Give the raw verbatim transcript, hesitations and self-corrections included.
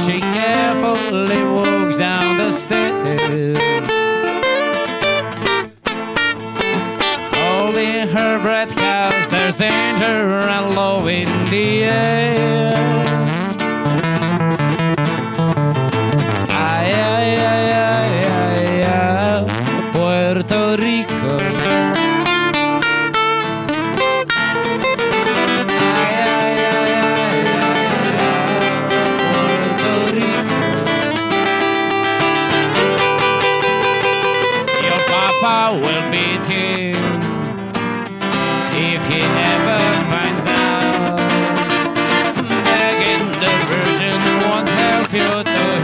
She carefully walks down the stairs, holding her breath, 'cause there's danger and love in the air. Ay, ay, ay, ay, ay, ay, Puerto Rico. Ay, ay, ay, ay, ay, Puerto Rico. Your papa will beat you if he ever finds out. Begging the Virgin won't help you to